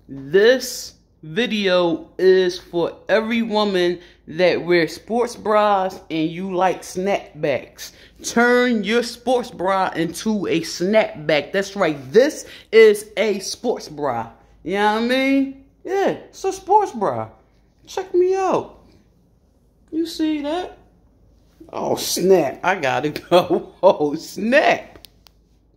This video is for every woman that wears sports bras and you like snapbacks. Turn your sports bra into a snapback. That's right. This is a sports bra. You know what I mean? Yeah, it's a sports bra. Check me out. You see that? Oh, snap. I gotta go. Oh, snap.